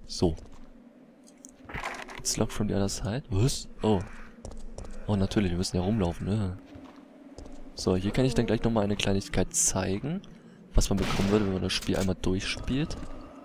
So. It's locked from the other side. Was? Oh. Oh, natürlich, wir müssen ja rumlaufen, ne? So, hier kann ich dann gleich nochmal eine Kleinigkeit zeigen, was man bekommen würde, wenn man das Spiel einmal durchspielt.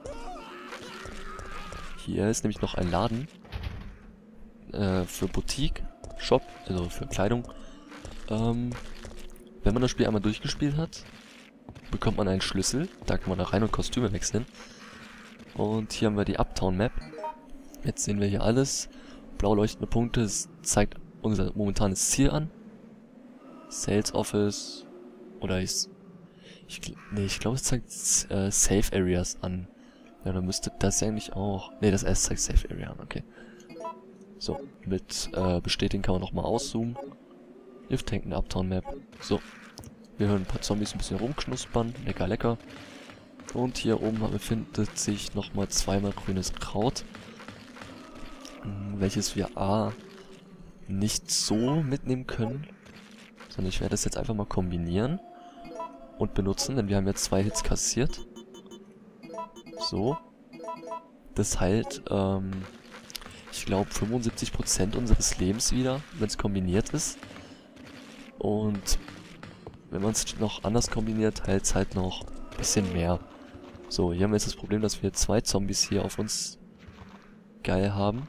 Hier ist nämlich noch ein Laden für Boutique, Shop, also für Kleidung. Wenn man das Spiel einmal durchgespielt hat, bekommt man einen Schlüssel. Da kann man da rein und Kostüme wechseln. Und hier haben wir die Uptown Map. Jetzt sehen wir hier alles. Blau leuchtende Punkte, es zeigt unser momentanes Ziel an. Sales Office. Oder ich glaube es zeigt Safe Areas an. Ja, dann müsste das ja eigentlich auch... Ne, das erst zeigt Safe Area an, okay. So, mit bestätigen kann man nochmal auszoomen. Lift Tank in der Uptown Map. So. Wir hören ein paar Zombies ein bisschen rumknuspern. Lecker, lecker. Und hier oben befindet sich nochmal zweimal grünes Kraut. Welches wir nicht so mitnehmen können. Sondern ich werde das jetzt einfach mal kombinieren. Und benutzen, denn wir haben jetzt 2 Hits kassiert. So. Das heilt, ich glaube 75% unseres Lebens wieder, wenn es kombiniert ist. Und wenn man es noch anders kombiniert, heilt es halt noch ein bisschen mehr. So, hier haben wir jetzt das Problem, dass wir 2 Zombies hier auf uns geil haben.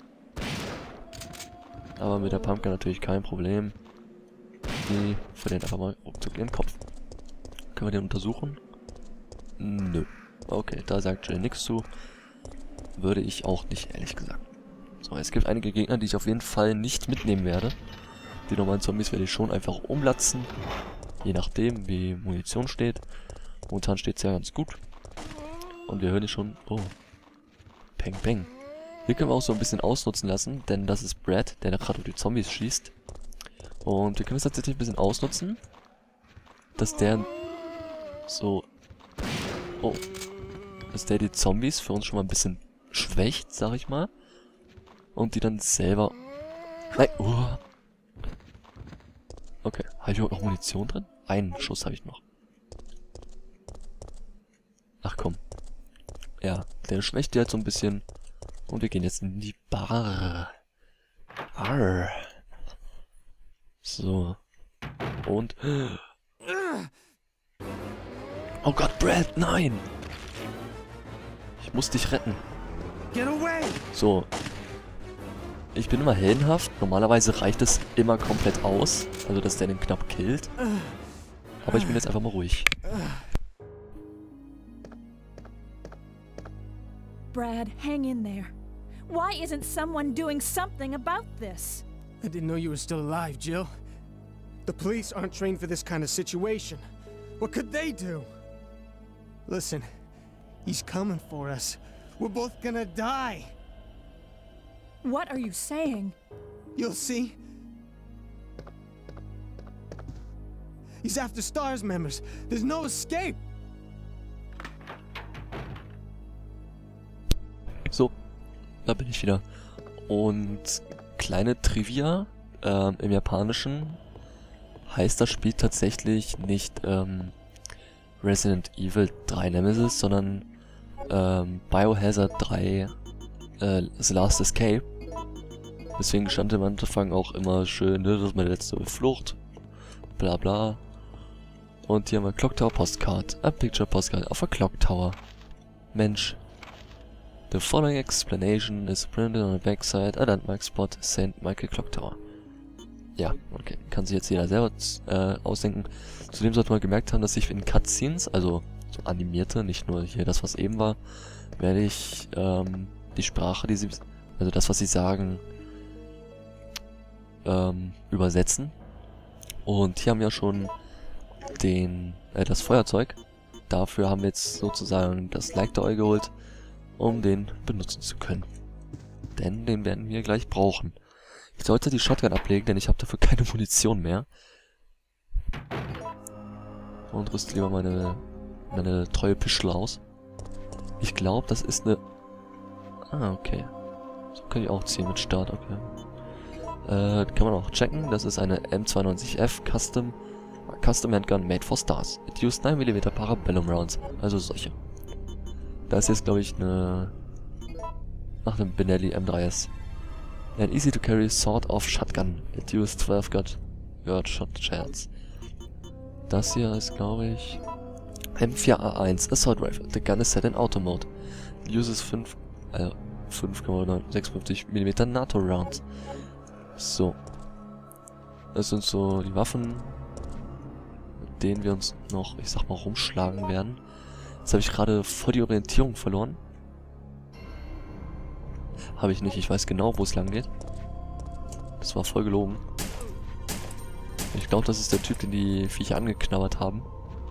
Aber mit der Pumpkin natürlich kein Problem. Die verlieren einfach mal ruckzuck ihren Kopf. Können wir den untersuchen? Nö. Okay, da sagt Jill nichts zu. Würde ich auch nicht, ehrlich gesagt. So, es gibt einige Gegner, die ich auf jeden Fall nicht mitnehmen werde. Die normalen Zombies werde ich schon einfach umlatzen. Je nachdem, wie Munition steht. Momentan steht es ja ganz gut. Und wir hören hier schon... Oh. Peng, peng. Hier können wir auch so ein bisschen ausnutzen lassen, denn das ist Brad, der da gerade auf die Zombies schießt. Und wir können es tatsächlich ein bisschen ausnutzen, dass der so... Oh. Dass der die Zombies für uns schon mal ein bisschen schwächt, sag ich mal. Und die dann selber... Nein! Okay, habe ich überhaupt noch Munition drin? Einen Schuss habe ich noch. Ach komm. Ja, der schwächt die halt so ein bisschen. Und wir gehen jetzt in die Bar. Arr. So. Und... Oh Gott, Brad, nein! Ich muss dich retten. So. Ich bin immer heldenhaft. Normalerweise reicht es immer komplett aus. Also, dass der den knapp killt. Aber ich bin jetzt einfach mal ruhig. Brad, hang in there. Why isn't someone doing something about this? I didn't know you were still alive, Jill. The police aren't trained for this kind of situation. What could they do? Listen, he's coming for us. We're both gonna die. What are you saying? You'll see. He's after STARS members. There's no escape. So, da bin ich wieder. Und kleine Trivia, im Japanischen heißt das Spiel tatsächlich nicht Resident Evil 3 Nemesis, sondern Biohazard 3 The Last Escape. Deswegen stand am Anfang auch immer schön, ne, das ist meine letzte Flucht, bla bla. Und hier haben wir Clock Tower Postcard, a picture postcard of a clock tower. Mensch. The following explanation is printed on the backside, a landmark spot, St. Michael Clock Tower. Ja, okay, kann sich jetzt jeder selber ausdenken. Zudem sollte man gemerkt haben, dass ich in Cutscenes, also so animierte, nicht nur hier das, was eben war, werde ich die Sprache, die sie, also das, was sie sagen, übersetzen. Und hier haben wir schon das Feuerzeug. Dafür haben wir jetzt sozusagen das Light-Oil geholt, um den benutzen zu können. Denn den werden wir gleich brauchen. Ich sollte die Shotgun ablegen, denn ich habe dafür keine Munition mehr. Und rüste lieber meine treue Pischel aus. Ich glaube, das ist eine... Ah, okay. So kann ich auch ziehen mit Start, okay. Kann man auch checken. Das ist eine M92F Custom Handgun made for stars. It used 9mm Parabellum Rounds. Also solche. Da ist jetzt, glaube ich, eine nach dem Benelli M3S. An easy to carry sawed-off shotgun. It used 12 gauge shot shells. Das hier ist, glaube ich, M4A1 Assault Rifle. The gun is set in auto mode. It uses 5,56 mm NATO Rounds. So. Das sind so die Waffen, mit denen wir uns noch, ich sag mal, rumschlagen werden. Jetzt habe ich gerade voll die Orientierung verloren. Habe ich nicht, ich weiß genau, wo es lang geht. Das war voll gelogen. Ich glaube, das ist der Typ, den die Viecher angeknabbert haben.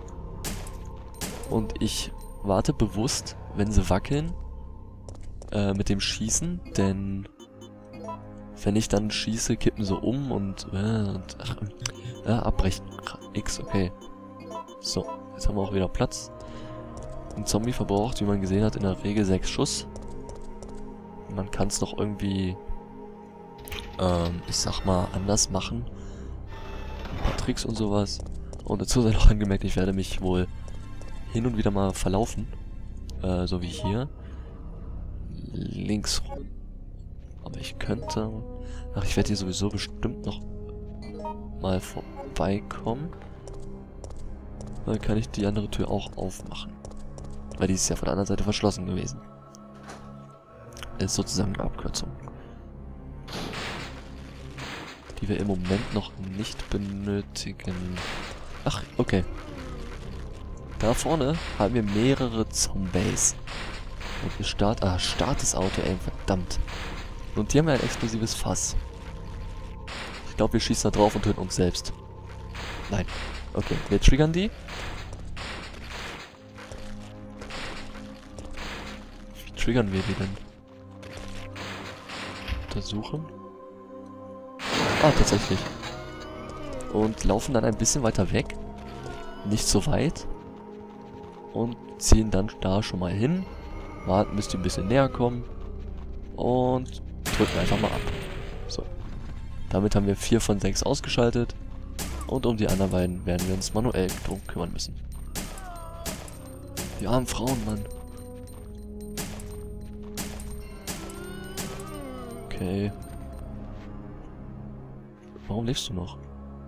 Und ich warte bewusst, wenn sie wackeln, mit dem Schießen, denn wenn ich dann schieße, kippen sie um und abbrechen. X, okay. So, jetzt haben wir auch wieder Platz. Ein Zombie verbraucht, wie man gesehen hat, in der Regel 6 Schuss. Man kann es noch irgendwie, ich sag mal, anders machen. Ein paar Tricks und sowas. Und dazu sei noch angemerkt, ich werde mich wohl hin und wieder mal verlaufen. So wie hier. Links rum. Aber ich könnte... Ach, ich werde hier sowieso bestimmt noch mal vorbeikommen. Dann kann ich die andere Tür auch aufmachen. Weil die ist ja von der anderen Seite verschlossen gewesen. Ist sozusagen eine Abkürzung. Die wir im Moment noch nicht benötigen. Ach, okay. Da vorne haben wir mehrere Zombies. Und wir Start das Auto, ey, verdammt. Und hier haben wir ein explosives Fass. Ich glaube, wir schießen da drauf und töten uns selbst. Nein. Okay, wir triggern die. Wie triggern wir die denn? Untersuchen. Ah, tatsächlich. Und laufen dann ein bisschen weiter weg. Nicht so weit. Und ziehen dann da schon mal hin. Warten, bis die ein bisschen näher kommen. Und drücken einfach mal ab. So. Damit haben wir 4 von 6 ausgeschaltet. Und um die anderen beiden werden wir uns manuell drum kümmern müssen. Die armen Frauen, Mann. Okay. Warum lebst du noch?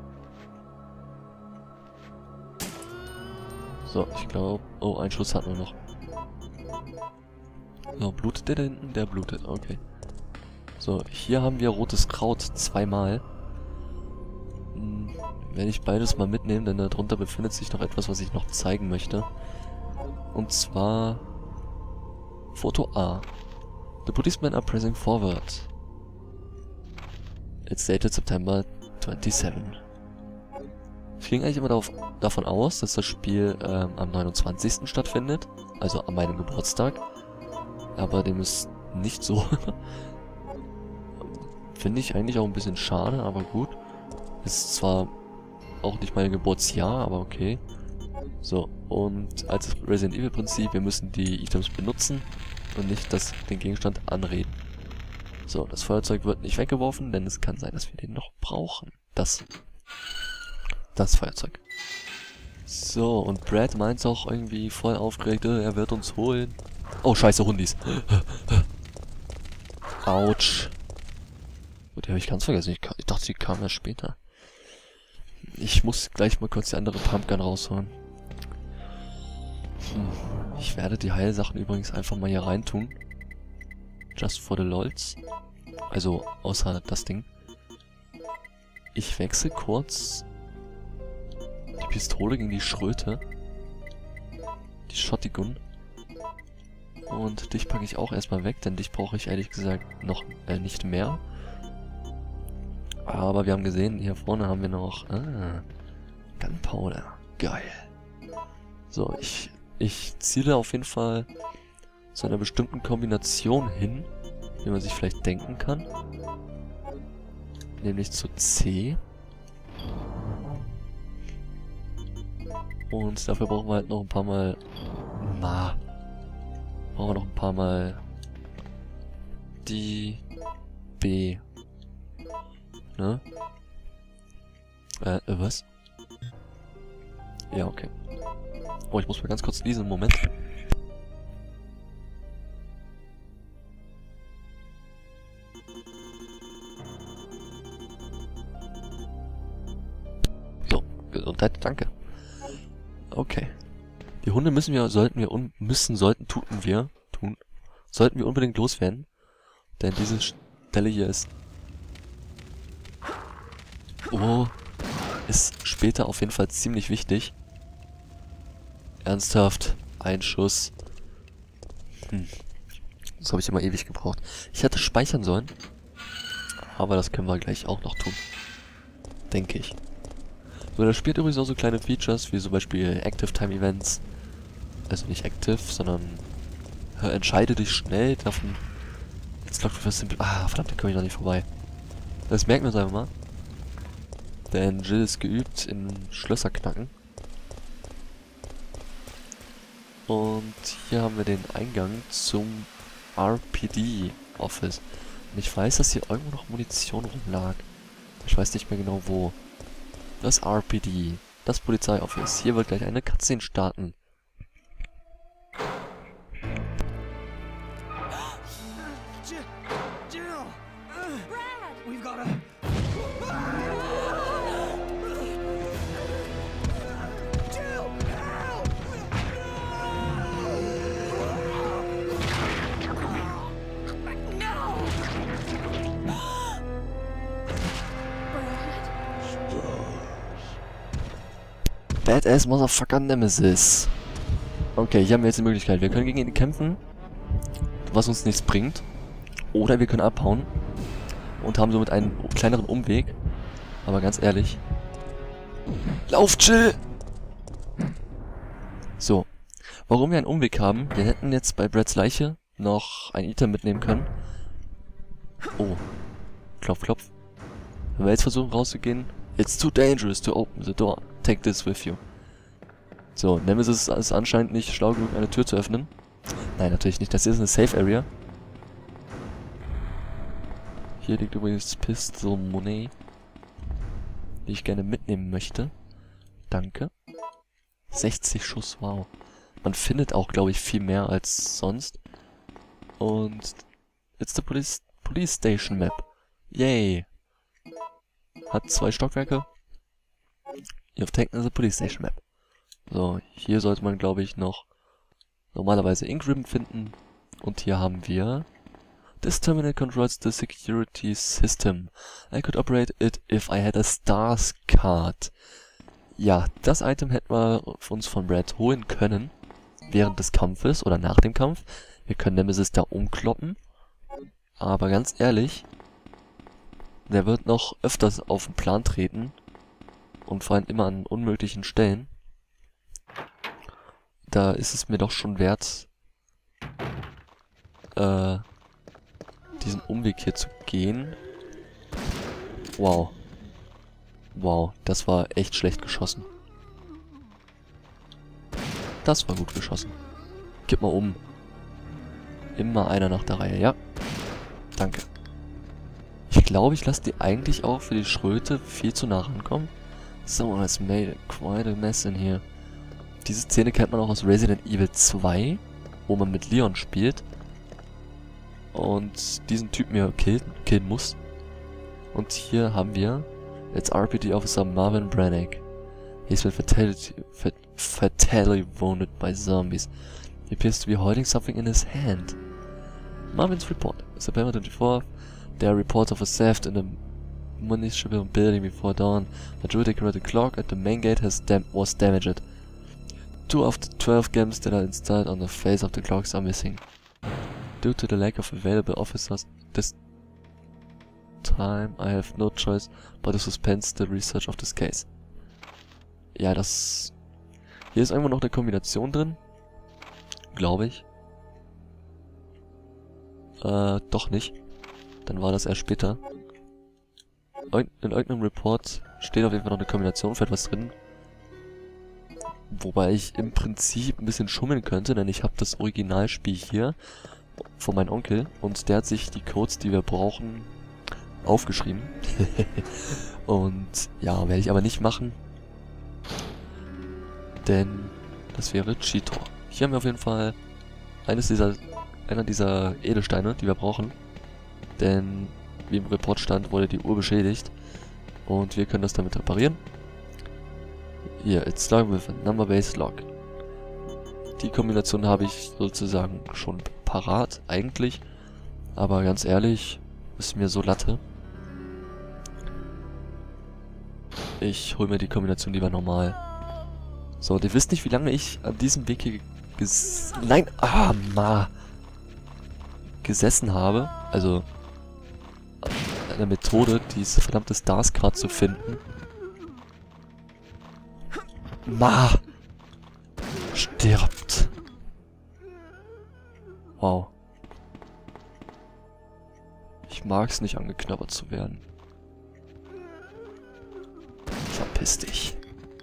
So, ich glaube... Oh, einen Schuss hatten wir noch. So, blutet der da hinten? Der blutet, okay. So, hier haben wir rotes Kraut 2-mal. Werde ich beides mal mitnehmen, denn darunter befindet sich noch etwas, was ich noch zeigen möchte. Und zwar... Foto A. The policemen are pressing forward. It's dated September 27. Ich ging eigentlich immer davon aus, dass das Spiel am 29. stattfindet. Also an meinem Geburtstag. Aber dem ist nicht so. Finde ich eigentlich auch ein bisschen schade, aber gut. Ist zwar auch nicht mein Geburtsjahr, aber okay. So, und als Resident Evil Prinzip, wir müssen die Items benutzen und nicht den Gegenstand anreden. So, das Feuerzeug wird nicht weggeworfen, denn es kann sein, dass wir den noch brauchen. Das Feuerzeug. So, und Brad meint auch irgendwie voll aufgeregt, er wird uns holen. Oh, scheiße, Hundis. Autsch. Gut, die habe ich ganz vergessen. Ich dachte, sie kam erst später. Ich muss gleich mal kurz die andere Pumpgun rausholen. Ich werde die Heilsachen übrigens einfach mal hier reintun. Just for the lols. Also, außer das Ding. Ich wechsle kurz die Pistole gegen die Schröte. Die Shotgun. Und dich packe ich auch erstmal weg, denn dich brauche ich ehrlich gesagt noch nicht mehr. Aber wir haben gesehen, hier vorne haben wir noch Gunpowder. Geil. So, ich ziele auf jeden Fall zu einer bestimmten Kombination hin, wie man sich vielleicht denken kann. Nämlich zu C. Und dafür brauchen wir halt noch ein paar Mal... brauchen wir noch ein paar Mal... die... B. Ne? Was? Ja, okay. Oh, ich muss mal ganz kurz lesen, Moment. So, Gesundheit, danke. Okay. Die Hunde sollten wir unbedingt loswerden. Denn diese Stelle hier ist später auf jeden Fall ziemlich wichtig. Ernsthaft, ein Schuss. Das habe ich immer ewig gebraucht. Ich hätte speichern sollen. Aber das können wir gleich auch noch tun. Denke ich. So, das spielt übrigens auch so kleine Features, wie zum Beispiel Active Time Events. Also nicht active, sondern entscheide dich schnell davon. Jetzt lockt was simpel. Ah, verdammt, da komme ich noch nicht vorbei. Das merken wir uns einfach mal. Denn Jill ist geübt in Schlösser knacken. Und hier haben wir den Eingang zum RPD-Office. Und ich weiß, dass hier irgendwo noch Munition rumlag. Ich weiß nicht mehr genau wo. Das RPD, das Polizeioffice. Hier wird gleich eine Cutscene starten. Jill! Brad! We've got a... Jill! Help! Badass Motherfucker Nemesis. Okay, hier haben wir jetzt die Möglichkeit. Wir können gegen ihn kämpfen, was uns nichts bringt. Oder wir können abhauen und haben somit einen kleineren Umweg. Aber ganz ehrlich. Lauf, Jill! So. Warum wir einen Umweg haben, wir hätten jetzt bei Brads Leiche noch ein Item mitnehmen können. Oh. Klopf, klopf. Wenn wir jetzt versuchen rauszugehen. It's too dangerous to open the door. Take this with you. So, Nemesis ist anscheinend nicht schlau genug, eine Tür zu öffnen. Nein, natürlich nicht. Das ist eine Safe Area. Hier liegt übrigens Pistol Money, die ich gerne mitnehmen möchte. Danke. 60 Schuss, wow. Man findet auch, glaube ich, viel mehr als sonst. Und it's the Police Station Map. Yay. Hat 2 Stockwerke. You've taken the Police Station Map. So, hier sollte man, glaube ich, noch normalerweise Ink Ribbon finden. Und hier haben wir... This terminal controls the security system. I could operate it if I had a Stars card. Ja, das Item hätten wir uns von Brad holen können. Während des Kampfes oder nach dem Kampf. Wir können Nemesis da umkloppen. Aber ganz ehrlich... Der wird noch öfters auf den Plan treten. Und vor allem immer an unmöglichen Stellen. Da ist es mir doch schon wert, diesen Umweg hier zu gehen. Wow. Wow, das war echt schlecht geschossen. Das war gut geschossen. Kipp mal um. Immer einer nach der Reihe, ja. Danke. Ich glaube, ich lasse die eigentlich auch für die Schröte viel zu nah rankommen. Someone has made quite a mess in here. Diese Szene kennt man auch aus Resident Evil 2, wo man mit Leon spielt. Und diesen Typen hier killen muss. Und hier haben wir jetzt RPD Officer Marvin Branagh. He's been fatally wounded by zombies. He appears to be holding something in his hand. Marvin's report. September 24th. There are reports of a theft in a municipal building before dawn. A jewel-decorated clock at the main gate was damaged. 2 of the 12 gems that are installed on the face of the clocks are missing. Due to the lack of available officers this time, I have no choice but to suspend the research of this case. Ja, das... Hier ist irgendwo noch eine Kombination drin. Glaube ich. Doch nicht. Dann war das erst später. In irgendeinem Report steht auf jeden Fall noch eine Kombination für etwas drin. Wobei ich im Prinzip ein bisschen schummeln könnte, denn ich habe das Originalspiel hier von meinem Onkel und der hat sich die Codes, die wir brauchen, aufgeschrieben. Und ja, werde ich aber nicht machen. Denn das wäre Cheater. Hier haben wir auf jeden Fall einer dieser Edelsteine, die wir brauchen. Denn wie im Report stand, wurde die Uhr beschädigt. Und wir können das damit reparieren. Hier, it's logged with a number-based log. Die Kombination habe ich sozusagen schon parat, eigentlich. Aber ganz ehrlich, ist mir so Latte. Ich hole mir die Kombination lieber normal. So, und ihr wisst nicht, wie lange ich an diesem Weg hier gesessen habe. Also, eine Methode, diese verdammte Stars-Card zu finden. Stirbt. Wow. Ich mag es nicht, angeknabbert zu werden. Verpiss dich.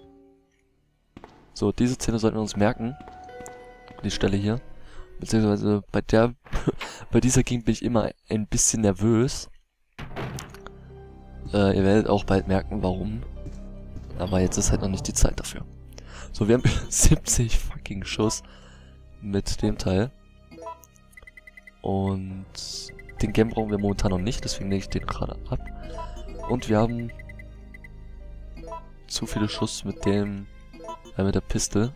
So, diese Szene sollten wir uns merken. Die Stelle hier. Beziehungsweise bei dieser Gegend bin ich immer ein bisschen nervös. Ihr werdet auch bald merken, warum. Aber jetzt ist halt noch nicht die Zeit dafür. So, wir haben 70 fucking Schuss mit dem Teil. Und den Game brauchen wir momentan noch nicht, deswegen lege ich den gerade ab. Und wir haben zu viele Schuss mit dem, mit der Pistole.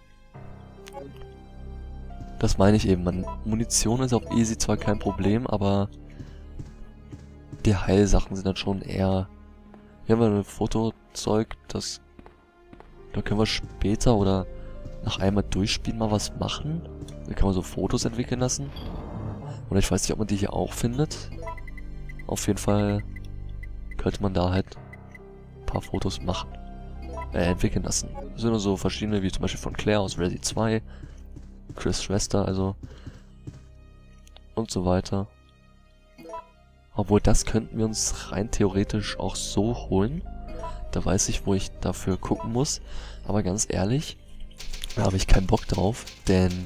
Das meine ich eben. Munition ist auf Easy zwar kein Problem, aber die Heilsachen sind dann schon eher... Hier haben wir ein Fotozeug, da können wir später oder nach einmal durchspielen mal was machen. Da kann man so Fotos entwickeln lassen. Oder ich weiß nicht, ob man die hier auch findet. Auf jeden Fall könnte man da halt ein paar Fotos machen. Entwickeln lassen. Das sind nur so verschiedene, wie zum Beispiel von Claire aus Resi 2. Chris' Schwester, also. Und so weiter. Obwohl, das könnten wir uns rein theoretisch auch so holen. Da weiß ich, wo ich dafür gucken muss. Aber ganz ehrlich, da habe ich keinen Bock drauf, denn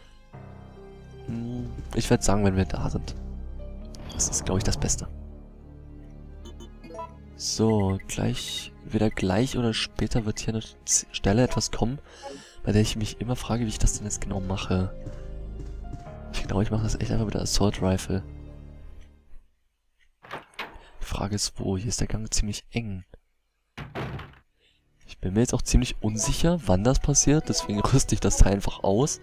ich werde sagen, wenn wir da sind. Das ist, glaube ich, das Beste. So, entweder gleich oder später wird hier eine Stelle etwas kommen, bei der ich mich immer frage, wie ich das denn jetzt genau mache. Ich glaube, ich mache das echt einfach mit der Assault Rifle. Die Frage ist, wo? Hier ist der Gang ziemlich eng. Ich bin mir jetzt auch ziemlich unsicher, wann das passiert, deswegen rüste ich das Teil einfach aus.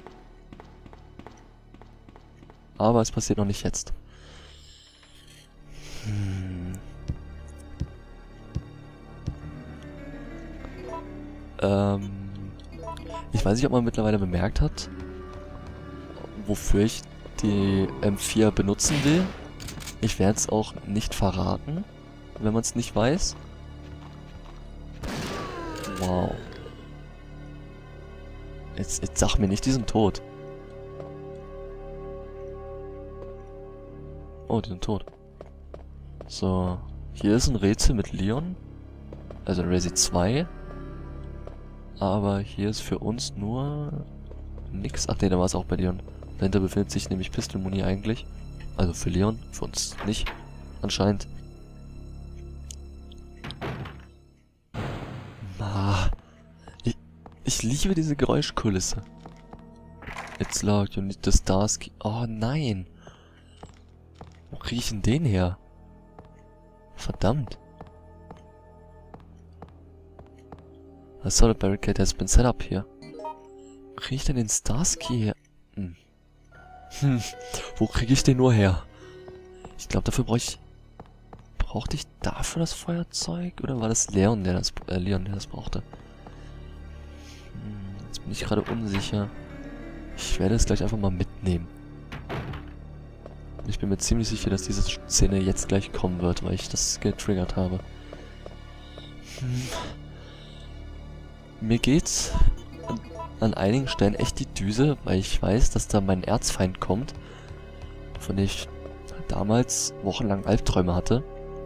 Aber es passiert noch nicht jetzt. Ich weiß nicht, ob man mittlerweile bemerkt hat, wofür ich die M4 benutzen will. Ich werde es auch nicht verraten, wenn man es nicht weiß. Wow. Jetzt sag mir nicht, die sind tot. Oh, die sind tot. So, hier ist ein Rätsel mit Leon. Also Resi 2. Aber hier ist für uns nur nix. Ach nee, da war es auch bei Leon. Dahinter befindet sich nämlich Pistol-Muni eigentlich. Also für Leon, für uns nicht. Anscheinend. Ich liebe diese Geräuschkulisse. It's locked, you need the stars key. Oh nein. Wo krieg ich denn den her? Verdammt. A solid barricade has been set up here. Wo krieg ich denn den Stars Key her? Wo krieg ich den nur her? Ich glaube, dafür brauchte ich dafür das Feuerzeug? Oder war das Leon, der das brauchte? Jetzt bin ich gerade unsicher. Ich werde es gleich einfach mal mitnehmen. Ich bin mir ziemlich sicher, dass diese Szene jetzt gleich kommen wird, weil ich das getriggert habe. Mir geht's an einigen Stellen echt die Düse, weil ich weiß, dass da mein Erzfeind kommt, von dem ich damals wochenlang Albträume hatte.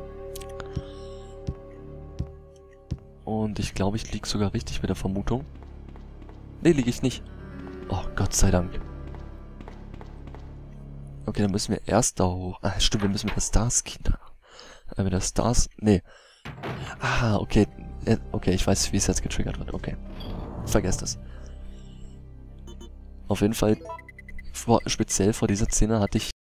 Und ich glaube, ich liege sogar richtig mit der Vermutung. Nee, liege ich nicht. Oh, Gott sei Dank. Okay, dann müssen wir erst da hoch. Ah, stimmt, wir müssen mit der Stars Key da. Mit der Stars... Nee. Ah, okay. Okay, ich weiß, wie es jetzt getriggert wird. Okay. Vergesst es. Auf jeden Fall, speziell vor dieser Szene hatte ich